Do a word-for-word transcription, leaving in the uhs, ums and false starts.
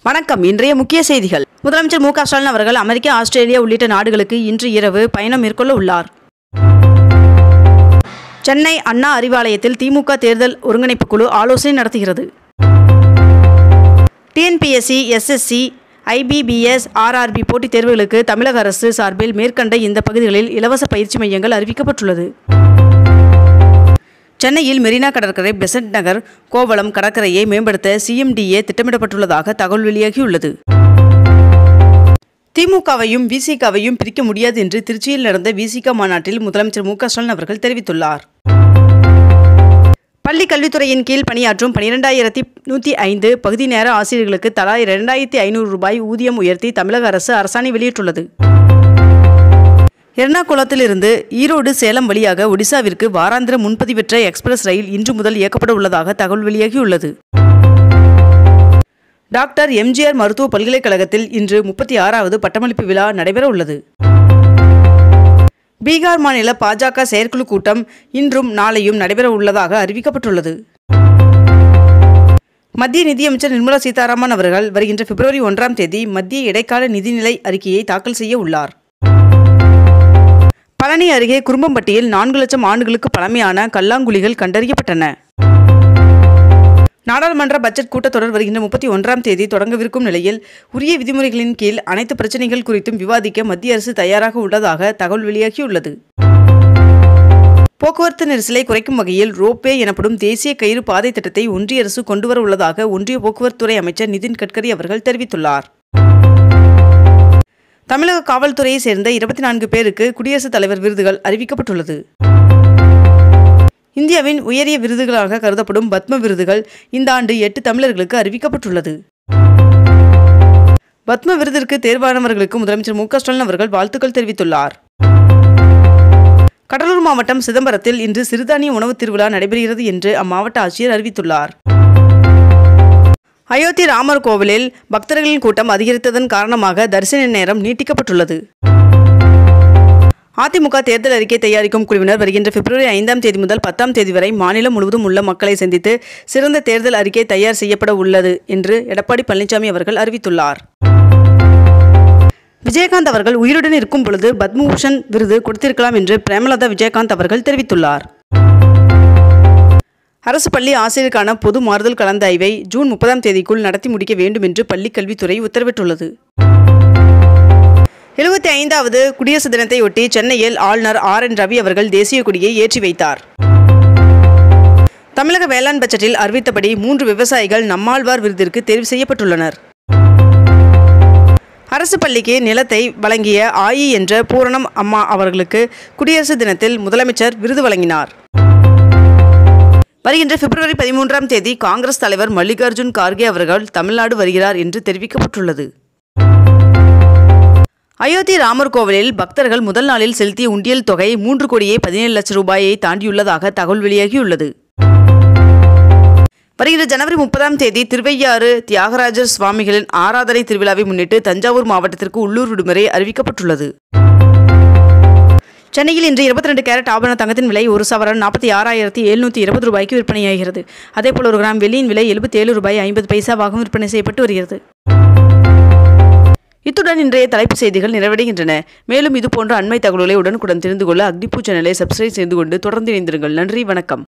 வணக்கம். இன்றைய முக்கிய செய்திகள். முதலமைச்சர் மு க ஸ்டாலின் அவர்கள் அமெரிக்கா, ஆஸ்திரேலியா உள்ளிட்ட நாடுகளுக்கு இன்று இரவு பயணம் மேற்கொள்ள உள்ளார். சென்னை அண்ணா அறிவாலயத்தில் திமுக தேர்தல் ஒருங்கிணைப்பு குழு ஆலோசனை நடத்துகிறது. T N P S C, S S C, I B P S, R R B போட்டித் தேர்வுகளுக்கு தமிழக அரசு சார்பில் மேற்கண்ட இந்த பகுதிகளில் இலவச பயிற்சி மையங்கள் அறிவிக்கப்பட்டுள்ளது. சென்னையில் மெரினா கடற்கரை, பெசன்ட் நகர், கோவளம் கடற்கரையை மேம்படுத்த சி எம் டி ஏ திட்டமிடப்பட்டுள்ளதாக தகவல் வெளியாகியுள்ளது. திமுகவையும் வி சி கவையும் பிரிக்க முடியாது என்று திருச்சியில் நடந்த வி சி க மாநாட்டில் முதலமைச்சர் மு க ஸ்டாலின் அவர்கள் தெரிவித்துள்ளார். பள்ளி கல்வித்துறையின் கீழ் பணியாற்றும் பனிரெண்டாயிரத்தி நூற்றி ஐந்து பகுதி நேர ஆசிரியர்களுக்கு தலா இரண்டாயிரத்தி ஐநூறு ரூபாய் ஊதியம் உயர்த்தி தமிழக அரசு அரசாணை வெளியிட்டுள்ளது. எர்ணாகுளத்திலிருந்து ஈரோடு, சேலம் வழியாக ஒடிசாவிற்கு வாராந்திர முன்பதிவற்ற எக்ஸ்பிரஸ் ரயில் இன்று முதல் இயக்கப்பட உள்ளதாக தகவல் வெளியாகியுள்ளது. டாக்டர் எம் ஜி ஆர் மருத்துவ பல்கலைக்கழகத்தில் இன்று முப்பத்தி ஆறாவது பட்டமளிப்பு விழா நடைபெற உள்ளது. பீகார் மாநில பா ஜ க செயற்குழு கூட்டம் இன்றும் நாளையும் நடைபெற உள்ளதாக அறிவிக்கப்பட்டுள்ளது. மத்திய நிதியமைச்சர் நிர்மலா சீதாராமன் அவர்கள் வருகின்ற பிப்ரவரி ஒன்றாம் தேதி மத்திய இடைக்கால நிதிநிலை அறிக்கையை தாக்கல் செய்ய உள்ளார். பழனி அருகே குரும்பம்பட்டியில் நான்கு லட்சம் ஆண்டுகளுக்கு பழமையான கல்லாங்குழிகள் கண்டறியப்பட்டன. நாடாளுமன்ற பட்ஜெட் கூட்டத்தொடர் வருகின்ற முப்பத்தி ஒன்றாம் தேதி தொடங்கவிருக்கும் நிலையில் உரிய விதிமுறைகளின் கீழ் அனைத்து பிரச்சினைகள் குறித்தும் விவாதிக்க மத்திய அரசு தயாராக உள்ளதாக தகவல் வெளியாகியுள்ளது. போக்குவரத்து நெரிசலை குறைக்கும் வகையில் ரோப்வே எனப்படும் தேசிய கயிறு பாதை திட்டத்தை ஒன்றிய அரசு கொண்டுவர உள்ளதாக ஒன்றிய போக்குவரத்துறை அமைச்சர் நிதின் கட்கரி அவர்கள் தெரிவித்துள்ளார். தமிழக காவல்துறையை சேர்ந்த இருபத்தி நான்கு பேருக்கு குடியரசுத் தலைவர் விருதுகள் அறிவிக்கப்பட்டுள்ளது. இந்தியாவின் உயரிய விருதுகளாக கருதப்படும் பத்ம விருதுகள் இந்த ஆண்டு எட்டு தமிழர்களுக்கு அறிவிக்கப்பட்டுள்ளது. பத்ம விருதிற்கு தேர்வானவர்களுக்கு முதலமைச்சர் மு க ஸ்டாலின் அவர்கள் வாழ்த்துக்கள் தெரிவித்துள்ளார். கடலூர் மாவட்டம் சிதம்பரத்தில் இன்று சிறுதானிய உணவு திருவிழா நடைபெறுகிறது என்று அம்மாவட்ட ஆட்சியர் அறிவித்துள்ளார். அயோத்தி ராமர் கோவிலில் பக்தர்களின் கூட்டம் அதிகரித்ததன் காரணமாக தரிசன நேரம் நீட்டிக்கப்பட்டுள்ளது. அ தி மு க தேர்தல் அறிக்கை தயாரிக்கும் குழுவினர் வருகின்ற பிப்ரவரி ஐந்தாம் தேதி முதல் பத்தாம் தேதி வரை மாநிலம் முழுவதும் உள்ள மக்களை சந்தித்து சிறந்த தேர்தல் அறிக்கை தயார் செய்யப்பட உள்ளது என்று எடப்பாடி பழனிசாமி அவர்கள் அறிவித்துள்ளார். விஜயகாந்த் அவர்கள் உயிருடன் இருக்கும் பொழுது பத்மபூஷன் விருது கொடுத்திருக்கலாம் என்று பிரேமலதா விஜயகாந்த் அவர்கள் தெரிவித்துள்ளார். அரசு பள்ளி ஆசிரியருக்கான பொது மாறுதல் கலந்தாய்வை ஜூன் முப்பதாம் தேதிக்குள் நடத்தி முடிக்க வேண்டும் என்று பள்ளிக் கல்வித்துறை உத்தரவிட்டுள்ளது. எழுபத்தி ஐந்தாவது குடியரசு தினத்தையொட்டி சென்னையில் ஆளுநர் ஆர் என் ரவி அவர்கள் தேசிய கொடியை ஏற்றி வைத்தார். தமிழக வேளாண் பட்ஜெட்டில் அறிவித்தபடி மூன்று விவசாயிகள் நம்மாழ்வார் விருதிற்கு தேர்வு செய்யப்பட்டுள்ளனர். அரசு பள்ளிக்கு நிலத்தை வழங்கிய ஆயி என்ற பூரணம் அம்மா அவர்களுக்கு குடியரசு தினத்தில் முதலமைச்சர் விருது வழங்கினார். வருகின்ற பிப்ரவரி பதிமூன்றாம் தேதி காங்கிரஸ் தலைவர் மல்லிகார்ஜுன் கார்கே அவர்கள் தமிழ்நாடு வருகிறார் என்று தெரிவிக்கப்பட்டுள்ளது. அயோத்தி ராமர் கோவிலில் பக்தர்கள் முதல் நாளில் செலுத்திய உண்டியல் தொகை மூன்று கோடியே பதினேழு லட்சம் ரூபாயை தாண்டியுள்ளதாக தகவல் வெளியாகியுள்ளது. வருகின்ற ஜனவரி முப்பதாம் தேதி திருவையாறு தியாகராஜர் சுவாமிகளின் ஆராதனை திருவிழாவை முன்னிட்டு தஞ்சாவூர் மாவட்டத்திற்கு உள்ளூர் விடுமுறை அறிவிக்கப்பட்டுள்ளது. சென்னையில் இன்று இருபத்தி ரெண்டு கேரட் ஆபரண தங்கத்தின் விலை ஒரு சவரன் நாற்பத்தி ஆறாயிரத்தி எழுநூற்றி இருபது ரூபாய்க்கு விற்பனையாகிறது. அதேபோல் ஒரு கிராம் வெள்ளியின் விலை எழுபத்தி ஏழு ரூபாய் ஐம்பது பைசாவாகவும் விற்பனை செய்யப்பட்டு வருகிறது. இத்துடன் இன்றைய தலைப்புச் செய்திகள் நிறைவடைகின்றன. மேலும் இதுபோன்ற அண்மை தகவல்களை உடனுக்குடன் தெரிந்து கொள்ள அக்னிபூ சேனலை சப்ஸ்கிரைப் செய்து கொண்டு தொடர்ந்து இணைந்திருங்கள். நன்றி, வணக்கம்.